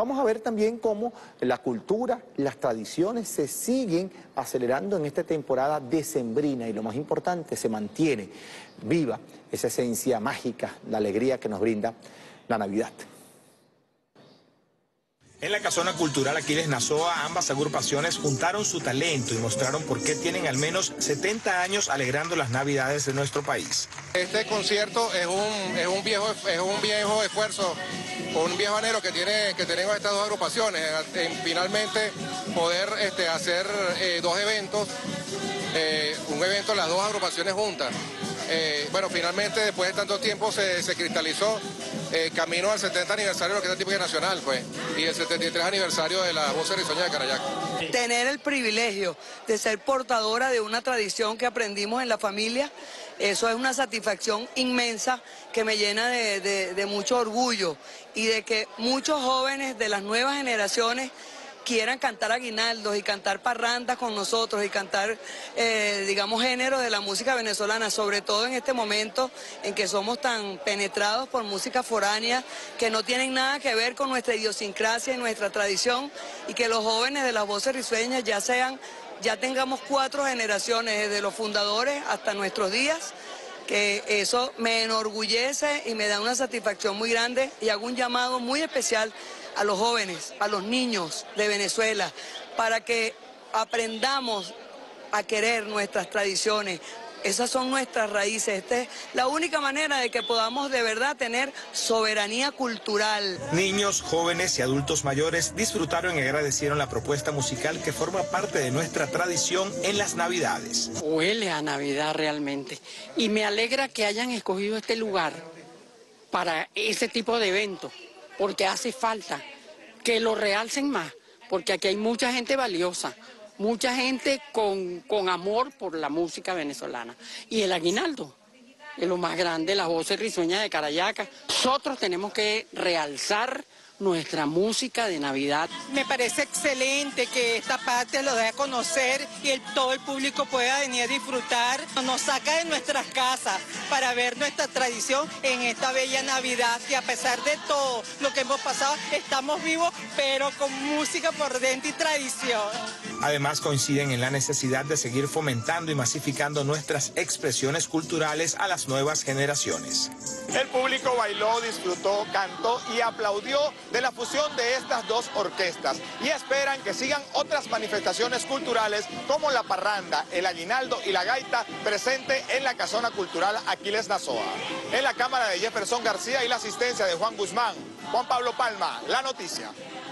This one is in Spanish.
vamos a ver también cómo la cultura, las tradiciones se siguen acelerando en esta temporada decembrina y lo más importante, se mantiene viva esa esencia mágica, la alegría que nos brinda la Navidad. En la Casona Cultural Aquiles Nazoa, ambas agrupaciones juntaron su talento y mostraron por qué tienen al menos 70 años alegrando las Navidades de nuestro país. Este concierto es un viejo esfuerzo, un viejo anhelo que tenemos estas dos agrupaciones, en finalmente poder hacer dos eventos, un evento las dos agrupaciones juntas. Bueno, finalmente después de tanto tiempo se cristalizó camino al 70 aniversario de la Orquesta Típica Nacional, pues, y el 73 aniversario de la Voces Risueñas de Carayaca. Tener el privilegio de ser portadora de una tradición que aprendimos en la familia, eso es una satisfacción inmensa que me llena de mucho orgullo y de que muchos jóvenes de las nuevas generaciones quieran cantar aguinaldos y cantar parrandas con nosotros y cantar, digamos, géneros de la música venezolana, sobre todo en este momento en que somos tan penetrados por música foránea que no tienen nada que ver con nuestra idiosincrasia y nuestra tradición, y que los jóvenes de las Voces Risueñas ya tengamos 4 generaciones, desde los fundadores hasta nuestros días, que eso me enorgullece y me da una satisfacción muy grande, y hago un llamado muy especial a los jóvenes, a los niños de Venezuela, para que aprendamos a querer nuestras tradiciones. Esas son nuestras raíces. Esta es la única manera de que podamos de verdad tener soberanía cultural. Niños, jóvenes y adultos mayores disfrutaron y agradecieron la propuesta musical que forma parte de nuestra tradición en las Navidades. Huele a Navidad realmente, y me alegra que hayan escogido este lugar para ese tipo de eventos, porque hace falta que lo realcen más, porque aquí hay mucha gente valiosa, mucha gente con amor por la música venezolana. Y el aguinaldo es lo más grande, las Voces Risueñas de Carayaca. Nosotros tenemos que realzar nuestra música de Navidad. Me parece excelente que esta parte lo dé a conocer y todo el público pueda venir a disfrutar. Nos saca de nuestras casas para ver nuestra tradición en esta bella Navidad, que a pesar de todo lo que hemos pasado, estamos vivos, pero con música por dentro y tradición. Además, coinciden en la necesidad de seguir fomentando y masificando nuestras expresiones culturales a las nuevas generaciones. El público bailó, disfrutó, cantó y aplaudió de la fusión de estas dos orquestas, y esperan que sigan otras manifestaciones culturales como la parranda, el aguinaldo y la gaita presente en la Casona Cultural Aquiles Nazoa. En la cámara de Jefferson García y la asistencia de Juan Guzmán, Juan Pablo Palma, La Noticia.